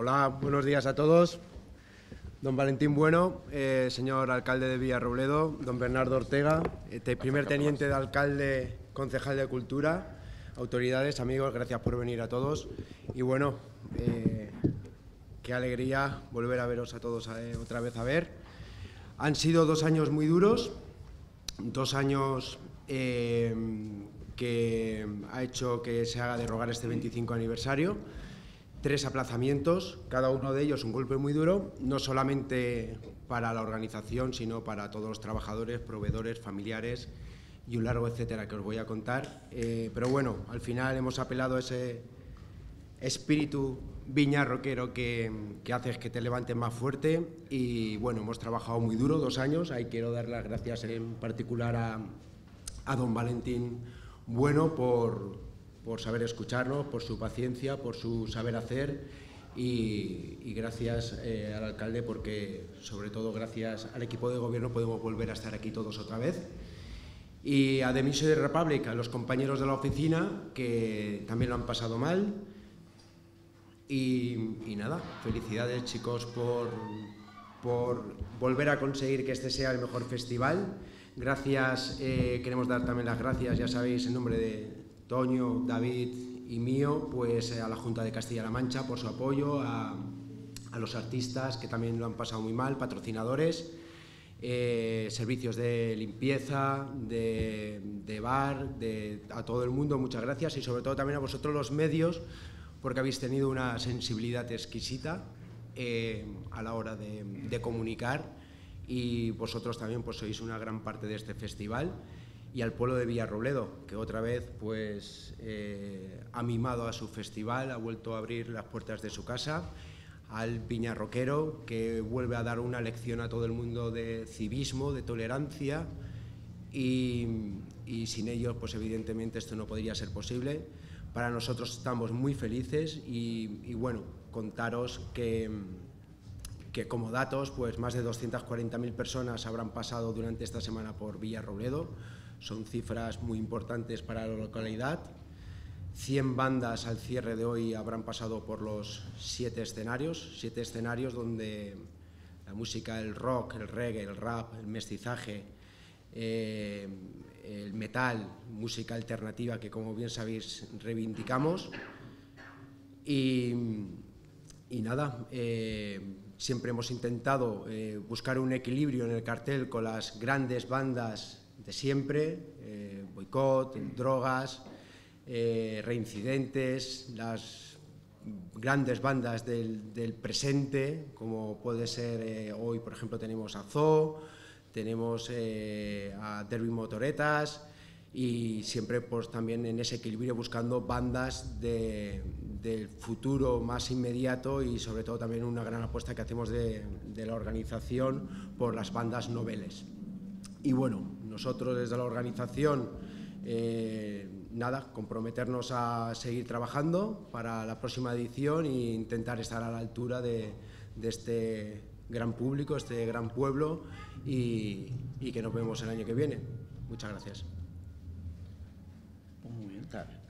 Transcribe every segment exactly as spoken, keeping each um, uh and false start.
Hola, buenos días a todos. Don Valentín Bueno, eh, señor alcalde de Villarrobledo, don Bernardo Ortega, eh, primer teniente de alcalde, concejal de Cultura, autoridades, amigos, gracias por venir a todos. Y bueno, eh, qué alegría volver a veros a todos eh, otra vez a ver. Han sido dos años muy duros, dos años eh, que ha hecho que se haga derrogar este veinticinco aniversario. Tres aplazamientos, cada uno de ellos un golpe muy duro, no solamente para la organización, sino para todos los trabajadores, proveedores, familiares y un largo etcétera que os voy a contar. Eh, pero bueno, al final hemos apelado a ese espíritu viñarroquero que, que hace que te levantes más fuerte y bueno, hemos trabajado muy duro, dos años. Ahí quiero dar las gracias en particular a, a don Valentín Bueno por... por saber escucharnos, por su paciencia, por su saber hacer y, y gracias eh, al alcalde porque, sobre todo, gracias al equipo de gobierno podemos volver a estar aquí todos otra vez. Y a The Music Republic, a los compañeros de la oficina que también lo han pasado mal. Y, y nada, felicidades chicos por, por volver a conseguir que este sea el mejor festival. Gracias, eh, queremos dar también las gracias, ya sabéis, en nombre de Toño, David y mío, pues a la Junta de Castilla-La Mancha por su apoyo, a, a los artistas que también lo han pasado muy mal, patrocinadores, eh, servicios de limpieza, de, de bar, de, a todo el mundo, muchas gracias y sobre todo también a vosotros los medios porque habéis tenido una sensibilidad exquisita eh, a la hora de, de comunicar y vosotros también pues sois una gran parte de este festival. Y al pueblo de Villarrobledo, que otra vez pues, eh, ha mimado a su festival, ha vuelto a abrir las puertas de su casa, al viñarroquero, que vuelve a dar una lección a todo el mundo de civismo, de tolerancia, y, y sin ellos, pues evidentemente esto no podría ser posible. Para nosotros estamos muy felices y, y bueno, contaros que, que como datos, pues más de doscientas cuarenta mil personas habrán pasado durante esta semana por Villarrobledo. Son cifras muy importantes para la localidad. cien bandas al cierre de hoy habrán pasado por los siete escenarios, siete escenarios donde la música, el rock, el reggae, el rap, el mestizaje, eh, el metal, música alternativa que como bien sabéis reivindicamos. Y, y nada, eh, siempre hemos intentado eh, buscar un equilibrio en el cartel con las grandes bandas de siempre, eh, boicot, drogas, eh, reincidentes, las grandes bandas del, del presente, como puede ser eh, hoy, por ejemplo, tenemos a Zoo, tenemos eh, a Derby Motoretas y siempre pues, también en ese equilibrio buscando bandas de, del futuro más inmediato y sobre todo también una gran apuesta que hacemos de, de la organización por las bandas noveles. Y bueno, nosotros desde la organización, eh, nada, comprometernos a seguir trabajando para la próxima edición e intentar estar a la altura de, de este gran público, este gran pueblo y, y que nos vemos el año que viene. Muchas gracias. Muy bien, está bien.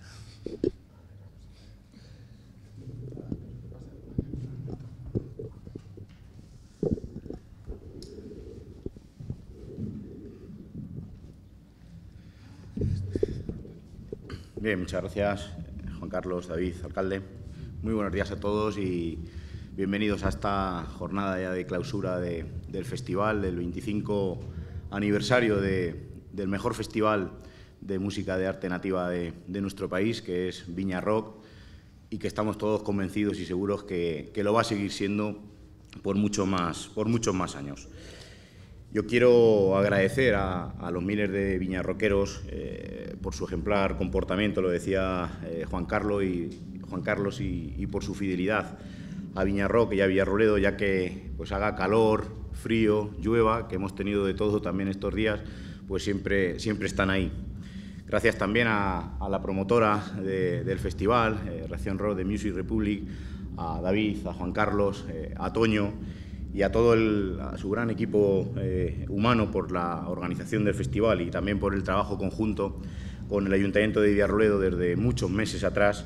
Bien, muchas gracias, Juan Carlos, David, alcalde. Muy buenos días a todos y bienvenidos a esta jornada ya de clausura de, del festival, del veinticinco aniversario de, del mejor festival de música de arte nativa de, de nuestro país, que es Viña Rock, y que estamos todos convencidos y seguros que, que lo va a seguir siendo por, mucho más, por muchos más años. Yo quiero agradecer a, a los miles de viñarroqueros eh, por su ejemplar comportamiento, lo decía eh, Juan Carlos, y, Juan Carlos y, y por su fidelidad a Viñarrock y a Villarrobledo, ya que pues haga calor, frío, llueva, que hemos tenido de todo también estos días, pues siempre, siempre están ahí. Gracias también a, a la promotora de, del festival, eh, Reacción Rock de Music Republic, a David, a Juan Carlos, eh, a Toño, y a todo el, a su gran equipo eh, humano por la organización del festival y también por el trabajo conjunto con el Ayuntamiento de Villarrobledo desde muchos meses atrás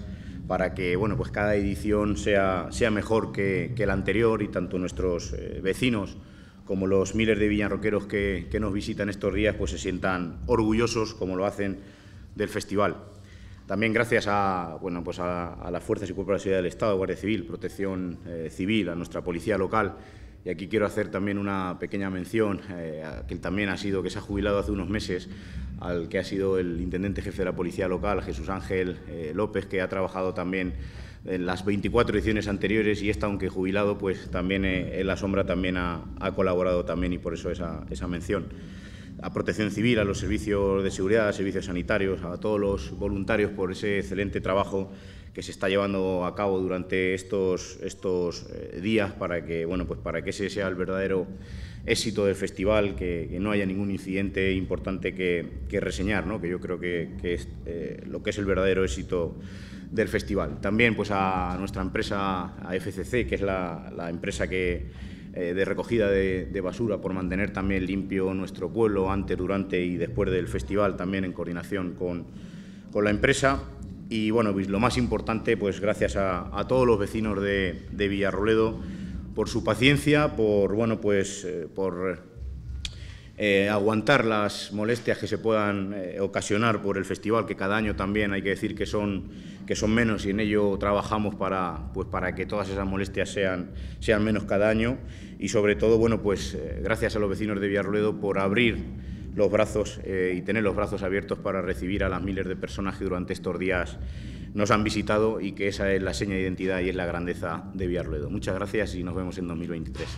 para que bueno, pues cada edición sea, sea mejor que, que la anterior, y tanto nuestros eh, vecinos como los miles de villarroqueros que, que nos visitan estos días pues se sientan orgullosos, como lo hacen, del festival. También gracias a, bueno, pues a, a las fuerzas y cuerpos de seguridad del Estado, Guardia Civil, Protección eh, Civil, a nuestra policía local. Y aquí quiero hacer también una pequeña mención, eh, a que también ha sido, que se ha jubilado hace unos meses, al que ha sido el intendente jefe de la policía local, Jesús Ángel eh, López, que ha trabajado también en las veinticuatro ediciones anteriores, y esta, aunque jubilado, pues también eh, en la sombra también ha, ha colaborado también, y por eso esa, esa mención. A Protección Civil, a los servicios de seguridad, a servicios sanitarios, a todos los voluntarios por ese excelente trabajo que se está llevando a cabo durante estos, estos eh, días para que, bueno, pues para que ese sea el verdadero éxito del festival, que, que no haya ningún incidente importante que, que reseñar, ¿no? Que yo creo que, que es eh, lo que es el verdadero éxito del festival. También pues a nuestra empresa, a F C C, que es la, la empresa que, eh, de recogida de, de basura, por mantener también limpio nuestro pueblo antes, durante y después del festival, también en coordinación con, con la empresa. Y bueno, pues lo más importante, pues gracias a, a todos los vecinos de, de Villarrobledo por su paciencia, por, bueno, pues, eh, por Eh, aguantar las molestias que se puedan eh, ocasionar por el festival, que cada año también hay que decir que son, que son menos, y en ello trabajamos para, pues, para que todas esas molestias sean, sean menos cada año. Y sobre todo, bueno, pues, eh, gracias a los vecinos de Villarrobledo por abrir los brazos eh, y tener los brazos abiertos para recibir a las miles de personas que durante estos días nos han visitado, y que esa es la seña de identidad y es la grandeza de Villarrobledo. Muchas gracias y nos vemos en dos mil veintitrés.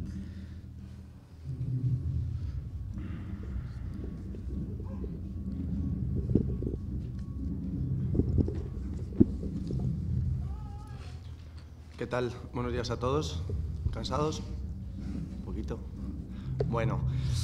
¿Qué tal? Buenos días a todos. ¿Cansados? Un poquito. Bueno,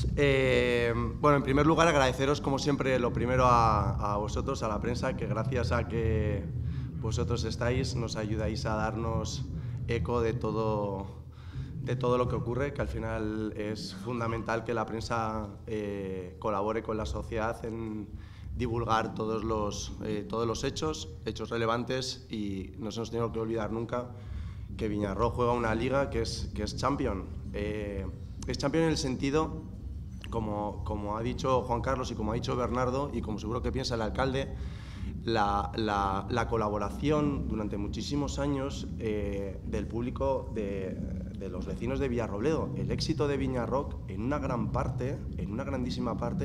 eh, bueno, en primer lugar agradeceros como siempre lo primero a, a vosotros, a la prensa, que gracias a que vosotros estáis nos ayudáis a darnos eco de todo, de todo lo que ocurre, que al final es fundamental que la prensa eh, colabore con la sociedad en divulgar todos los, eh, todos los hechos, hechos relevantes, y no se nos tiene que olvidar nunca que Viñarro juega una liga que es, que es champion. Eh, es champion en el sentido, como, como ha dicho Juan Carlos y como ha dicho Bernardo, y como seguro que piensa el alcalde, la, la, la colaboración durante muchísimos años eh, del público, de, de los vecinos de Villarrobledo. El éxito de Viñarroc, en una gran parte, en una grandísima parte,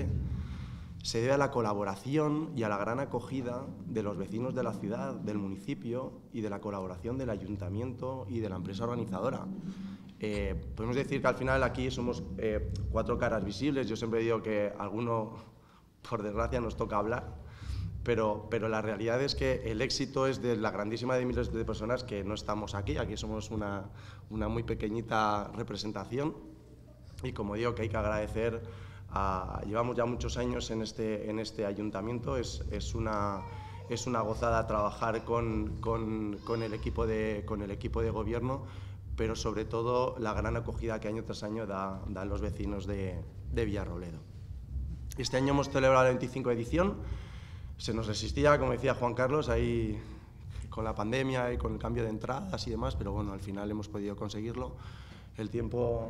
se debe a la colaboración y a la gran acogida de los vecinos de la ciudad, del municipio, y de la colaboración del ayuntamiento y de la empresa organizadora. Eh, podemos decir que al final aquí somos eh, cuatro caras visibles. Yo siempre digo que alguno, por desgracia, nos toca hablar, pero, pero la realidad es que el éxito es de la grandísima de miles de personas que no estamos aquí. Aquí somos una, una muy pequeñita representación, y como digo, que hay que agradecer. Uh, llevamos ya muchos años en este, en este ayuntamiento, es, es, una, es una gozada trabajar con, con, con, el equipo de, con el equipo de gobierno, pero sobre todo la gran acogida que año tras año da, dan los vecinos de, de Villarrobledo. Este año hemos celebrado la veinticinco edición, se nos resistía, como decía Juan Carlos, ahí con la pandemia y con el cambio de entradas y demás, pero bueno, al final hemos podido conseguirlo. El tiempo,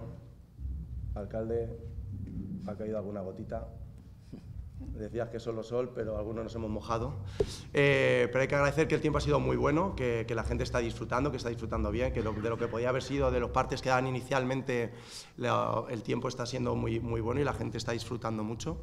alcalde, ha caído alguna gotita. Decías que solo sol, pero algunos nos hemos mojado. Eh, pero hay que agradecer que el tiempo ha sido muy bueno, que, que la gente está disfrutando, que está disfrutando bien, que lo, de lo que podía haber sido de los partes que dan inicialmente, la, el tiempo está siendo muy, muy bueno y la gente está disfrutando mucho.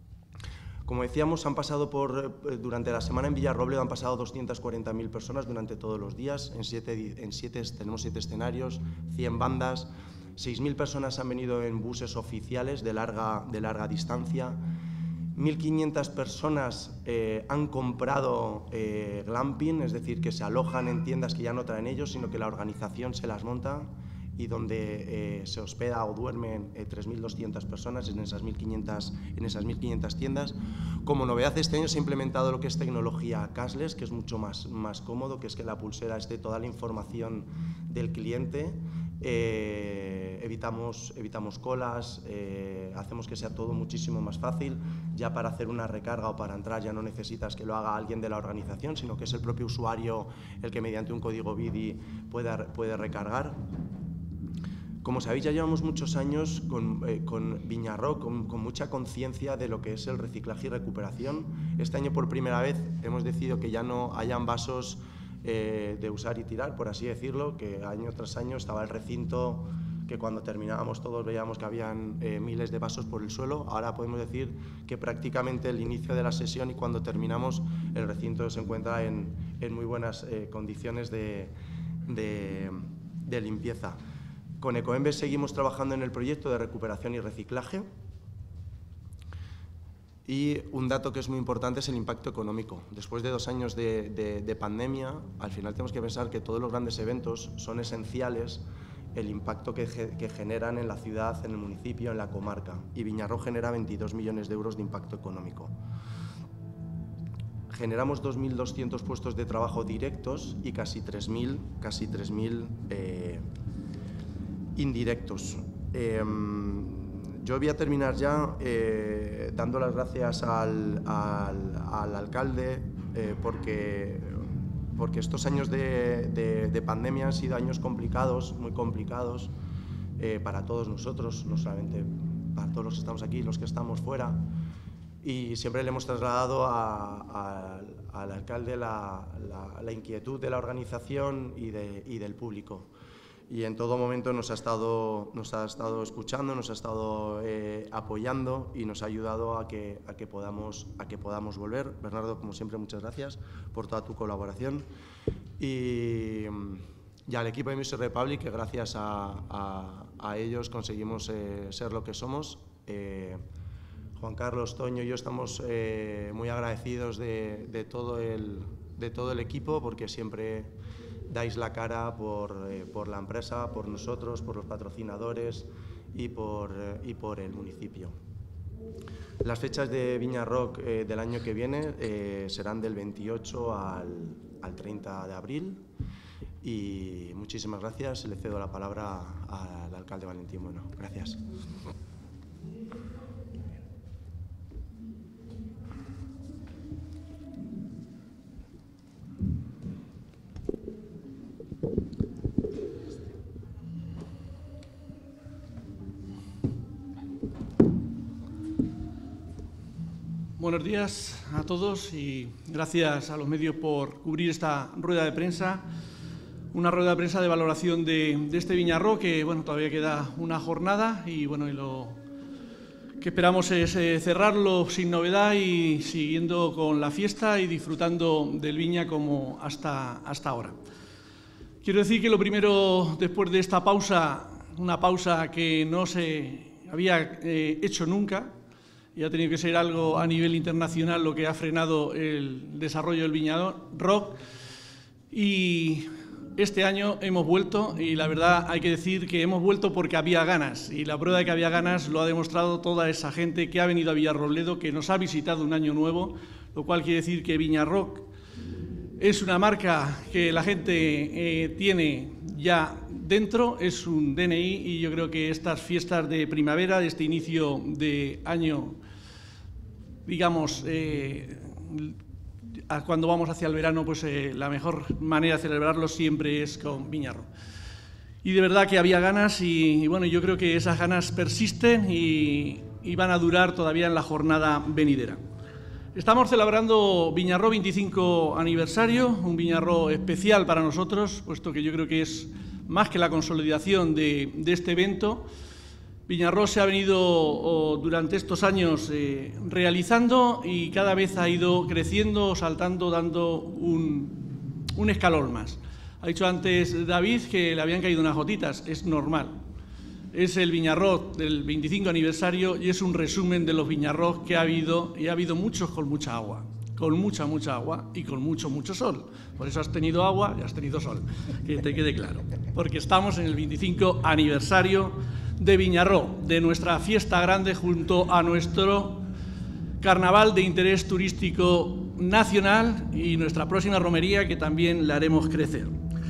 Como decíamos, han pasado por, durante la semana en Villarrobledo han pasado doscientas cuarenta mil personas durante todos los días. En siete, en siete, tenemos siete escenarios, cien bandas. seis mil personas han venido en buses oficiales de larga, de larga distancia. mil quinientas personas eh, han comprado eh, glamping, es decir, que se alojan en tiendas que ya no traen ellos, sino que la organización se las monta, y donde eh, se hospeda o duermen eh, tres mil doscientas personas en esas mil quinientas, en esas mil quinientas tiendas. Como novedad, este año se ha implementado lo que es tecnología cashless, que es mucho más, más cómodo, que es que en la pulsera esté toda la información del cliente, eh, evitamos, evitamos colas, eh, hacemos que sea todo muchísimo más fácil. Ya para hacer una recarga o para entrar ya no necesitas que lo haga alguien de la organización, sino que es el propio usuario el que mediante un código B I D I puede, puede recargar. Como sabéis, ya llevamos muchos años con, eh, con Viñarrock, con, con mucha conciencia de lo que es el reciclaje y recuperación. Este año, por primera vez, hemos decidido que ya no hayan vasos eh, de usar y tirar, por así decirlo, que año tras año estaba el recinto que cuando terminábamos todos veíamos que habían eh, miles de vasos por el suelo. Ahora podemos decir que prácticamente el inicio de la sesión y cuando terminamos el recinto se encuentra en, en muy buenas eh, condiciones de, de, de limpieza. Con Ecoembes seguimos trabajando en el proyecto de recuperación y reciclaje. Y un dato que es muy importante es el impacto económico. Después de dos años de, de, de pandemia, al final tenemos que pensar que todos los grandes eventos son esenciales, el impacto que, que generan en la ciudad, en el municipio, en la comarca. Y Viñarrock genera veintidós millones de euros de impacto económico. Generamos dos mil doscientos puestos de trabajo directos y casi tres mil casi tres mil eh, indirectos. Eh, yo voy a terminar ya eh, dando las gracias al, al, al alcalde eh, porque, porque estos años de, de, de pandemia han sido años complicados, muy complicados eh, para todos nosotros, no solamente para todos los que estamos aquí, los que estamos fuera, y siempre le hemos trasladado a, a, al alcalde la, la, la inquietud de la organización y, de, y del público. Y en todo momento nos ha estado, nos ha estado escuchando, nos ha estado eh, apoyando y nos ha ayudado a que, a, que podamos, a que podamos volver. Bernardo, como siempre, muchas gracias por toda tu colaboración. Y, y al equipo de Music Republic, que gracias a, a, a ellos conseguimos eh, ser lo que somos. Eh, Juan Carlos, Toño y yo estamos eh, muy agradecidos de, de, todo el, de todo el equipo, porque siempre dais la cara por, eh, por la empresa, por nosotros, por los patrocinadores y por, eh, y por el municipio. Las fechas de Viñarrock eh, del año que viene eh, serán del veintiocho al, al treinta de abril y muchísimas gracias. Le cedo la palabra al alcalde Valentín Bueno. Gracias. Buenos días a todos y gracias a los medios por cubrir esta rueda de prensa, una rueda de prensa de valoración de, de este Viñarrock, que bueno, todavía queda una jornada y bueno, y lo que esperamos es eh, cerrarlo sin novedad y siguiendo con la fiesta y disfrutando del Viña como hasta, hasta ahora. Quiero decir que lo primero, después de esta pausa, una pausa que no se había eh, hecho nunca, y ha tenido que ser algo a nivel internacional lo que ha frenado el desarrollo del Viñarrock. Y este año hemos vuelto y la verdad hay que decir que hemos vuelto porque había ganas. Y la prueba de que había ganas lo ha demostrado toda esa gente que ha venido a Villarrobledo, que nos ha visitado un año nuevo, lo cual quiere decir que Viñarrock es una marca que la gente eh, tiene ya dentro, es un D N I y yo creo que estas fiestas de primavera, de este inicio de año, digamos, eh, cuando vamos hacia el verano, pues eh, la mejor manera de celebrarlo siempre es con Viñarrock. Y de verdad que había ganas y, y bueno, yo creo que esas ganas persisten y, y van a durar todavía en la jornada venidera. Estamos celebrando Viñarrock veinticinco aniversario, un Viñarrock especial para nosotros, puesto que yo creo que es más que la consolidación de, de este evento. Viñarrock se ha venido oh, durante estos años eh, realizando y cada vez ha ido creciendo, saltando, dando un, un escalón más. Ha dicho antes David que le habían caído unas gotitas, es normal. Es el Viñarrock del veinticinco aniversario y es un resumen de los Viñarrock que ha habido, y ha habido muchos con mucha agua, con mucha, mucha agua y con mucho, mucho sol. Por eso has tenido agua y has tenido sol, que te quede claro. Porque estamos en el veinticinco aniversario de Viñarrock, de nuestra fiesta grande junto a nuestro carnaval de interés turístico nacional y nuestra próxima romería que también la haremos crecer.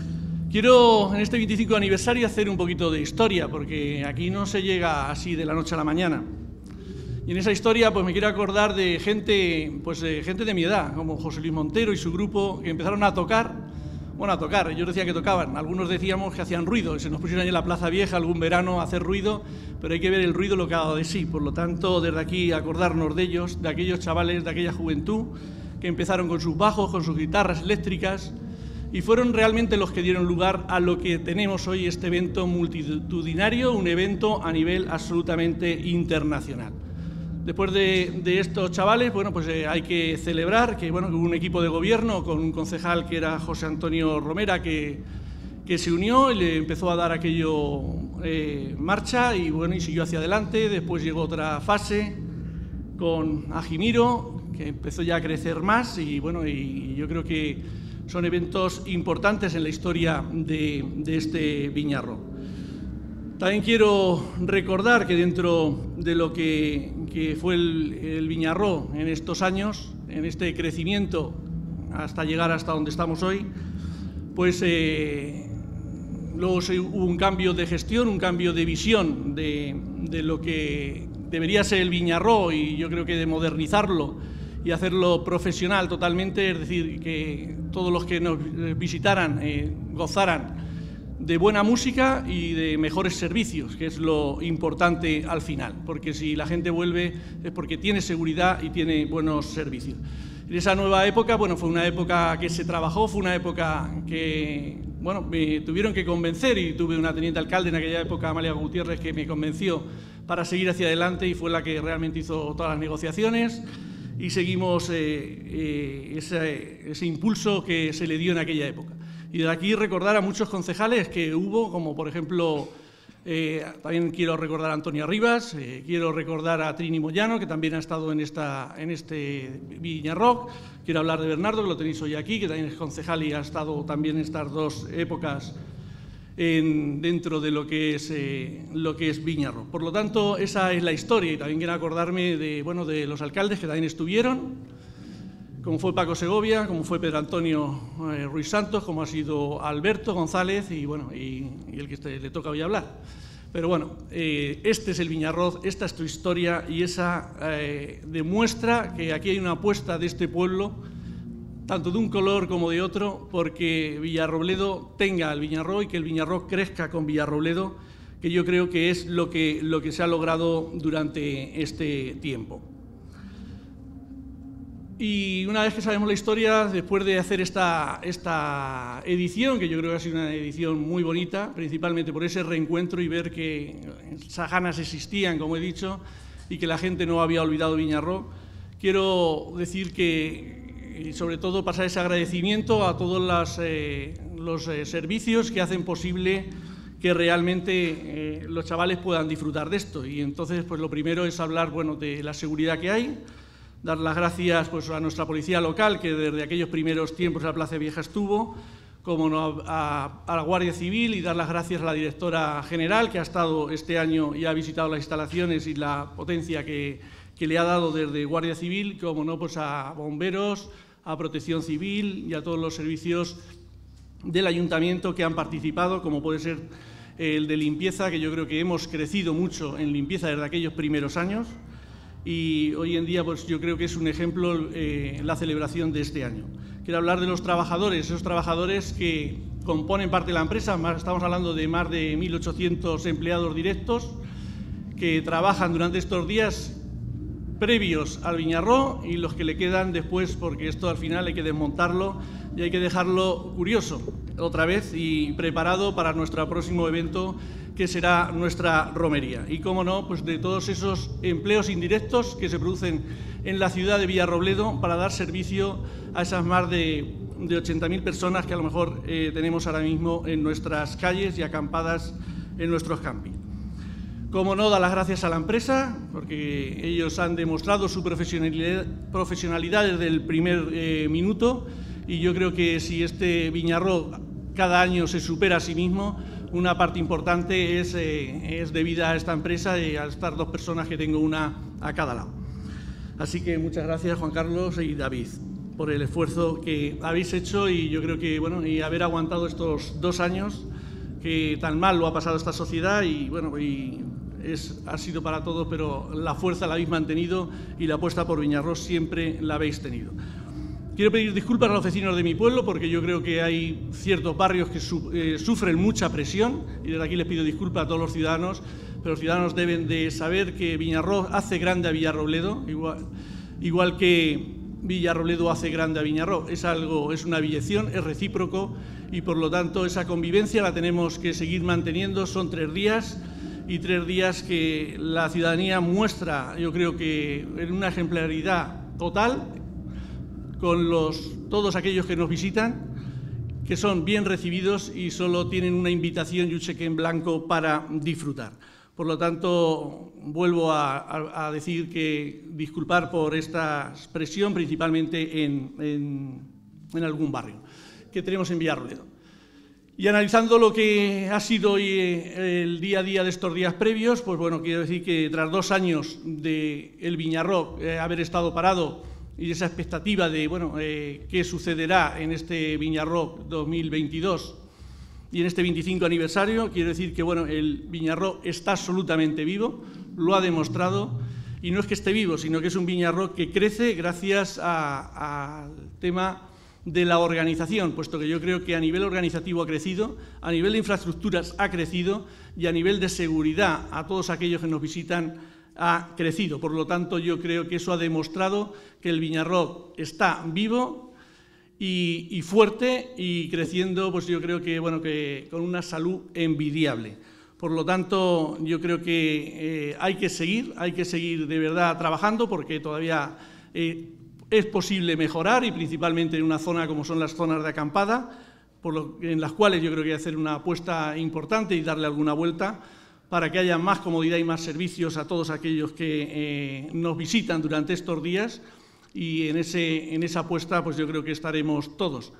Quiero en este veinticinco aniversario hacer un poquito de historia, porque aquí no se llega así de la noche a la mañana. Y en esa historia pues me quiero acordar de gente, pues, de gente de mi edad, como José Luis Montero y su grupo, que empezaron a tocar, bueno, a tocar, ellos decían que tocaban, algunos decíamos que hacían ruido, y se nos pusieron ahí en la Plaza Vieja algún verano a hacer ruido, pero hay que ver el ruido lo que ha dado de sí. Por lo tanto, desde aquí acordarnos de ellos, de aquellos chavales, de aquella juventud, que empezaron con sus bajos, con sus guitarras eléctricas, y fueron realmente los que dieron lugar a lo que tenemos hoy, este evento multitudinario, un evento a nivel absolutamente internacional. Después de, de estos chavales, bueno, pues eh, hay que celebrar que, bueno, que hubo un equipo de gobierno con un concejal que era José Antonio Romera, que, que se unió y le empezó a dar aquello eh, marcha y, bueno, y siguió hacia adelante. Después llegó otra fase con Ajimiro, que empezó ya a crecer más y, bueno, y yo creo que son eventos importantes en la historia de, de este Viñarro. También quiero recordar que dentro de lo que, que fue el, el Viñarro en estos años, en este crecimiento hasta llegar hasta donde estamos hoy, pues eh, luego hubo un cambio de gestión, un cambio de visión de, de lo que debería ser el Viñarro, y yo creo que de modernizarlo y hacerlo profesional totalmente, es decir, que todos los que nos visitaran eh, gozaran de buena música y de mejores servicios, que es lo importante al final, porque si la gente vuelve es porque tiene seguridad y tiene buenos servicios. En esa nueva época, bueno, fue una época que se trabajó, fue una época que, bueno, me tuvieron que convencer, y tuve una teniente alcalde en aquella época, Amalia Gutiérrez, que me convenció para seguir hacia adelante, y fue la que realmente hizo todas las negociaciones, y seguimos eh, eh, ese, ese impulso que se le dio en aquella época. Y de aquí recordar a muchos concejales que hubo, como por ejemplo, eh, también quiero recordar a Antonia Rivas, eh, quiero recordar a Trini Moyano, que también ha estado en, esta, en este Viñarro. Quiero hablar de Bernardo, que lo tenéis hoy aquí, que también es concejal y ha estado también en estas dos épocas en, dentro de lo que es, eh, lo que es Viñarro. Por lo tanto, esa es la historia, y también quiero acordarme de, bueno, de los alcaldes que también estuvieron, como fue Paco Segovia, como fue Pedro Antonio eh, Ruiz Santos, como ha sido Alberto González y, bueno, y, y el que este, le toca hoy hablar. Pero bueno, eh, este es el Viñarro, esta es tu historia, y esa eh, demuestra que aquí hay una apuesta de este pueblo, tanto de un color como de otro, porque Villarrobledo tenga el Viñarro y que el Viñarro crezca con Villarrobledo, que yo creo que es lo que, lo que se ha logrado durante este tiempo. Y una vez que sabemos la historia, después de hacer esta, esta edición, que yo creo que ha sido una edición muy bonita, principalmente por ese reencuentro y ver que esas ganas existían, como he dicho, y que la gente no había olvidado Viñarro, quiero decir que, y sobre todo, pasar ese agradecimiento a todos las, eh, los eh, servicios que hacen posible que realmente eh, los chavales puedan disfrutar de esto. Y entonces, pues lo primero es hablar, bueno, de la seguridad que hay, dar las gracias, pues, a nuestra policía local, que desde aquellos primeros tiempos en la Plaza Vieja estuvo, como no, a, a la Guardia Civil, y dar las gracias a la directora general, que ha estado este año y ha visitado las instalaciones y la potencia que, que le ha dado desde Guardia Civil, como no, pues a bomberos, a Protección Civil y a todos los servicios del Ayuntamiento que han participado, como puede ser el de limpieza, que yo creo que hemos crecido mucho en limpieza desde aquellos primeros años. Y hoy en día, pues yo creo que es un ejemplo eh, la celebración de este año. Quiero hablar de los trabajadores, esos trabajadores que componen parte de la empresa. Más, estamos hablando de más de mil ochocientos empleados directos que trabajan durante estos días previos al Viñarro y los que le quedan después, porque esto al final hay que desmontarlo y hay que dejarlo curioso otra vez y preparado para nuestro próximo evento, que será nuestra romería. Y, cómo no, pues de todos esos empleos indirectos que se producen en la ciudad de Villarrobledo para dar servicio a esas más de, de ochenta mil personas que a lo mejor eh, tenemos ahora mismo en nuestras calles y acampadas en nuestros campings. Cómo no, dar las gracias a la empresa, porque ellos han demostrado su profesionalidad, profesionalidad desde el primer eh, minuto, y yo creo que si este Viñarro cada año se supera a sí mismo, una parte importante es, eh, es debida a esta empresa y a estas dos personas que tengo, una a cada lado. Así que muchas gracias, Juan Carlos y David. por el esfuerzo que habéis hecho y yo creo que, bueno, y haber aguantado estos dos años que tan mal lo ha pasado esta sociedad y, bueno, y es, ha sido para todos, pero la fuerza la habéis mantenido y la apuesta por Viñarros siempre la habéis tenido. Quiero pedir disculpas a los vecinos de mi pueblo porque yo creo que hay ciertos barrios que su, eh, sufren mucha presión y desde aquí les pido disculpas a todos los ciudadanos, pero los ciudadanos deben de saber que Viñarros hace grande a Villarrobledo, igual, igual que Villarrobledo hace grande a Viñarros. Es algo, es una abyección, es recíproco y por lo tanto esa convivencia la tenemos que seguir manteniendo. Son tres días y tres días que la ciudadanía muestra, yo creo que en una ejemplaridad total, con los, todos aquellos que nos visitan, que son bien recibidos y solo tienen una invitación y un cheque en blanco para disfrutar. Por lo tanto, vuelvo a, a, a decir que disculpar por esta expresión, principalmente en, en, en algún barrio que tenemos en Villarrobledo. Y analizando lo que ha sido hoy el día a día de estos días previos, pues bueno, quiero decir que tras dos años de el Viñarro eh, haber estado parado y esa expectativa de, bueno, eh, qué sucederá en este Viñarro dos mil veintidós y en este veinticinco aniversario, quiero decir que, bueno, el Viñarro está absolutamente vivo, lo ha demostrado, y no es que esté vivo, sino que es un Viñarro que crece gracias al tema de la organización, puesto que yo creo que a nivel organizativo ha crecido, a nivel de infraestructuras ha crecido y a nivel de seguridad a todos aquellos que nos visitan ha crecido. Por lo tanto, yo creo que eso ha demostrado que el Viñarro está vivo y, y fuerte y creciendo, pues yo creo que, bueno, que con una salud envidiable. Por lo tanto, yo creo que eh, hay que seguir, hay que seguir de verdad trabajando porque todavía eh, es posible mejorar y principalmente en una zona como son las zonas de acampada, por lo, en las cuales yo creo que hay que hacer una apuesta importante y darle alguna vuelta para que haya más comodidad y más servicios a todos aquellos que eh, nos visitan durante estos días y en, ese, en esa apuesta pues yo creo que estaremos todos.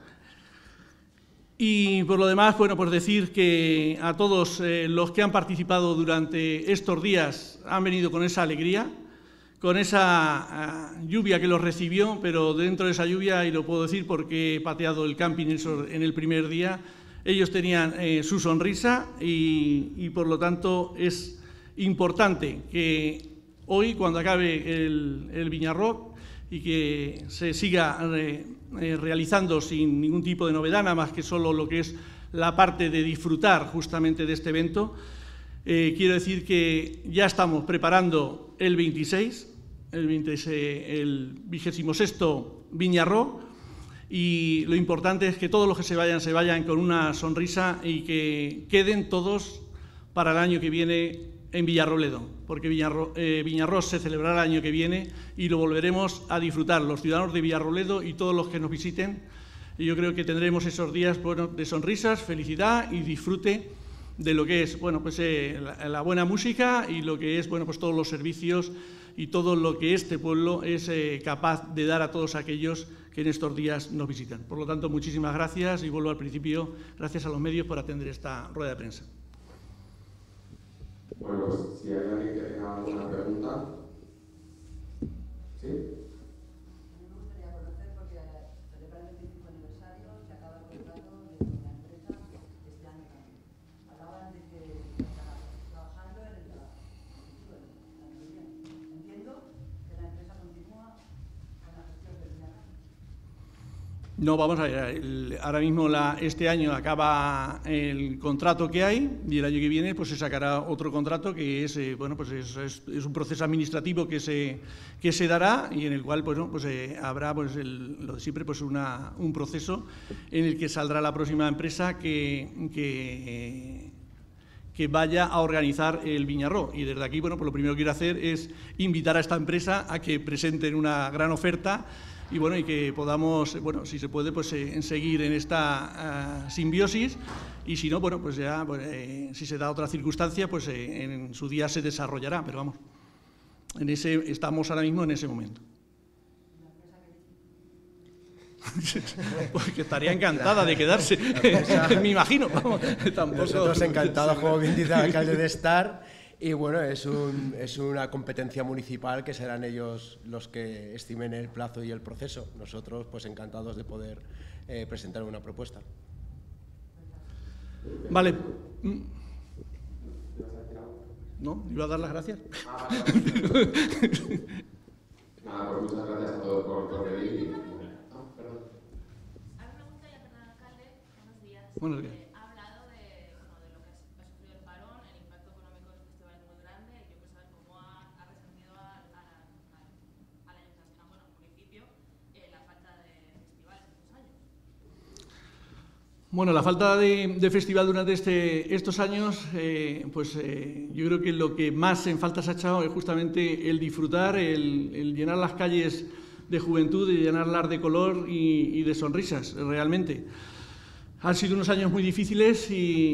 Y por lo demás, bueno, pues decir que a todos eh, los que han participado durante estos días han venido con esa alegría, con esa uh, lluvia que los recibió, pero dentro de esa lluvia, y lo puedo decir porque he pateado el camping en el primer día, ellos tenían eh, su sonrisa y, y, por lo tanto, es importante que hoy, cuando acabe el, el Viñarro y que se siga eh, eh, realizando sin ningún tipo de novedad, nada más que solo lo que es la parte de disfrutar justamente de este evento, eh, quiero decir que ya estamos preparando el veintiséis, el, veintiséis, el vigésimo sexto Viñarro, y lo importante es que todos los que se vayan, se vayan con una sonrisa y que queden todos para el año que viene en Villarrobledo, porque Viñarro, eh, Viñarros se celebrará el año que viene y lo volveremos a disfrutar, los ciudadanos de Villarrobledo y todos los que nos visiten. Y yo creo que tendremos esos días, bueno, de sonrisas, felicidad y disfrute de lo que es, bueno, pues eh, la, la buena música y lo que es, bueno, pues todos los servicios y todo lo que este pueblo es eh, capaz de dar a todos aquellos que en estos días nos visitan. Por lo tanto, muchísimas gracias y vuelvo al principio, gracias a los medios por atender esta rueda de prensa. Bueno, pues si hay alguien que tenga alguna pregunta. ¿Sí? No, vamos a ver, el, ahora mismo la, este año acaba el contrato que hay y el año que viene pues se sacará otro contrato que es, eh, bueno, pues es, es, es un proceso administrativo que se, que se dará y en el cual pues, ¿no? pues, eh, habrá pues, el, lo de siempre pues, una, un proceso en el que saldrá la próxima empresa que, que, eh, que vaya a organizar el Viñarro. Y desde aquí, bueno, pues lo primero que quiero hacer es invitar a esta empresa a que presenten una gran oferta y bueno, y que podamos, bueno, si se puede, pues eh, seguir en esta uh, simbiosis y si no, bueno, pues ya, pues, eh, si se da otra circunstancia, pues eh, en su día se desarrollará, pero vamos, en ese, estamos ahora mismo en ese momento. Porque estaría encantada de quedarse, me imagino, vamos, tampoco... Nosotros encantados, como bien dice el alcalde, de estar. Y bueno, es, un, es una competencia municipal que serán ellos los que estimen el plazo y el proceso. Nosotros, pues encantados de poder eh, presentar una propuesta. Vale. ¿No? ¿Iba a dar las gracias? Ah, Nada, pues muchas gracias a todos por, por venir. Y... Ah, perdón. Hay una pregunta ya para el alcalde. Buenos días. Buenos días. Eh, ha hablado de, bueno, de lo que ha sufrido el parón, el impacto económico del festival es muy grande. Y yo quiero saber cómo ha, ha respondido al, al, al, al ayuntamiento, bueno, al municipio, eh, la falta de festivales en estos años. Bueno, la falta de, de festival durante este, estos años, eh, pues eh, yo creo que lo que más en falta se ha echado es justamente el disfrutar, el, el llenar las calles de juventud, de llenarlas de color y, y de sonrisas, realmente. Han sido unos años muy difíciles y,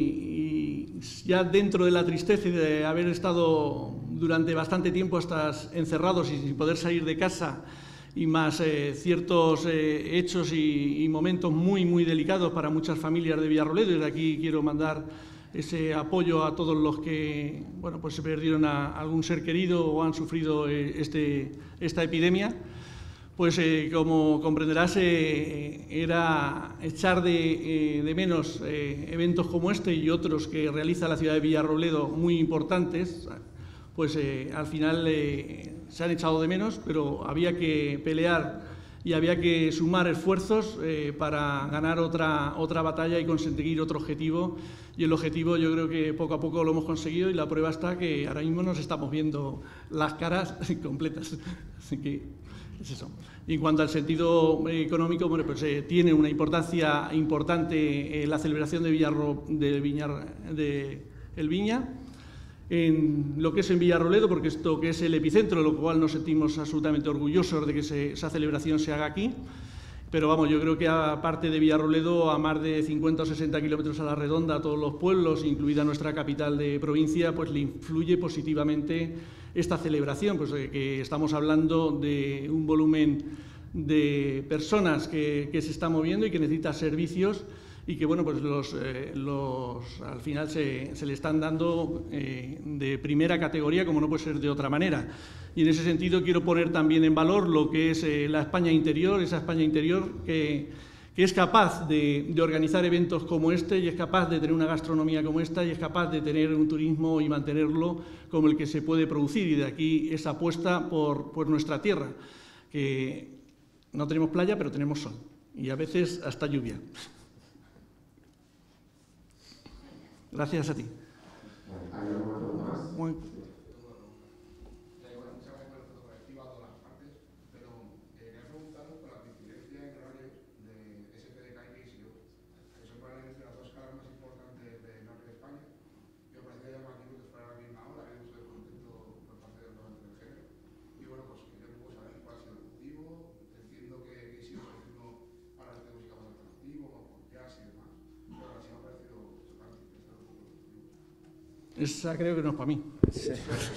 y ya dentro de la tristeza de haber estado durante bastante tiempo hasta encerrados y sin poder salir de casa, y más eh, ciertos eh, hechos y, y momentos muy, muy delicados para muchas familias de Villarroledo. Desde aquí quiero mandar ese apoyo a todos los que bueno, pues se perdieron a algún ser querido o han sufrido eh, este, esta epidemia. Pues eh, como comprenderás, eh, era echar de, eh, de menos eh, eventos como este y otros que realiza la ciudad de Villarrobledo muy importantes. Pues eh, al final eh, se han echado de menos, pero había que pelear y había que sumar esfuerzos eh, para ganar otra, otra batalla y conseguir otro objetivo. Y el objetivo yo creo que poco a poco lo hemos conseguido y la prueba está que ahora mismo nos estamos viendo las caras completas. Así que es eso. Y en cuanto al sentido económico, bueno, pues eh, tiene una importancia importante eh, la celebración de, Villarro, de, Viñar, de el Viña, en lo que es en Villarroledo, porque esto que es el epicentro, lo cual nos sentimos absolutamente orgullosos de que se, esa celebración se haga aquí. Pero vamos, yo creo que aparte de Villarroledo, a más de cincuenta o sesenta kilómetros a la redonda, a todos los pueblos, incluida nuestra capital de provincia, pues le influye positivamente esta celebración, pues eh, que estamos hablando de un volumen de personas que, que se está moviendo y que necesita servicios y que bueno, pues los, eh, los al final se, se le están dando eh, de primera categoría, como no puede ser de otra manera. Y en ese sentido quiero poner también en valor lo que es eh, la España interior, esa España interior que, que es capaz de, de organizar eventos como este y es capaz de tener una gastronomía como esta y es capaz de tener un turismo y mantenerlo como el que se puede producir. Y de aquí esa apuesta por, por nuestra tierra, que no tenemos playa, pero tenemos sol y a veces hasta lluvia. Gracias a ti. ¿Hay alguna pregunta más? Muy... Esa creo que no es para mí. Sí.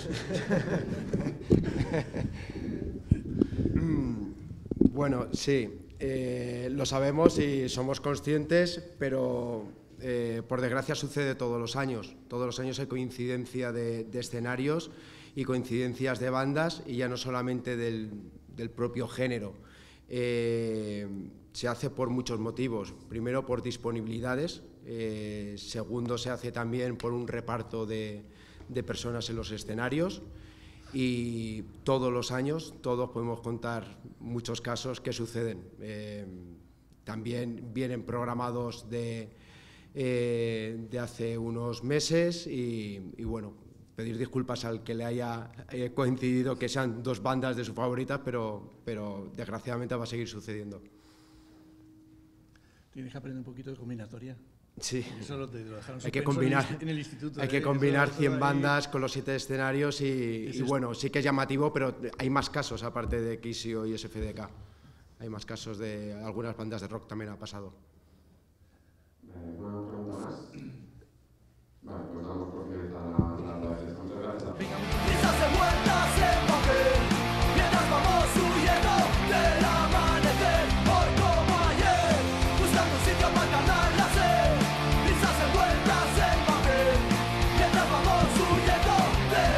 Bueno, sí, eh, lo sabemos y somos conscientes, pero eh, por desgracia sucede todos los años. Todos los años hay coincidencia de, de escenarios y coincidencias de bandas y ya no solamente del, del propio género. Eh, se hace por muchos motivos. Primero, por disponibilidades. Eh, segundo, se hace también por un reparto de, de personas en los escenarios y todos los años, todos podemos contar muchos casos que suceden. Eh, también vienen programados de, eh, de hace unos meses y, y bueno, pedir disculpas al que le haya eh, coincidido que sean dos bandas de sus favoritas, pero, pero desgraciadamente va a seguir sucediendo. Tienes que aprender un poquito de combinatoria. Sí, Eso lo te lo dejaron hay que suspenso combinar, en el instituto. hay ¿eh? que combinar Eso- eso cien ahí- bandas con los siete escenarios y, y bueno, sí que es llamativo, pero hay más casos aparte de Kisio y S F D K. Hay más casos de algunas bandas de rock también ha pasado. ¿Alguna pregunta más? Vale, pues damos por finalizada la, la rueda de prensa. Muchas gracias a todos. Risas envueltas en papel, mientras vamos huyendo del amanecer. Hoy como ayer, buscando un sitio para ganar la sed. Risas envueltas en papel, mientras vamos huyendo del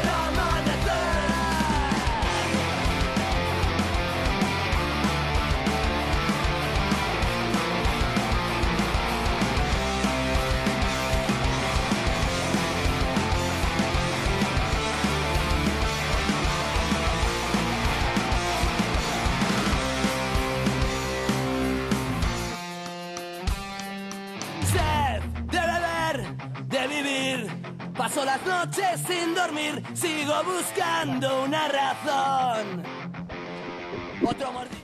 que vivir. Paso las noches sin dormir, sigo buscando una razón. Otro mordi-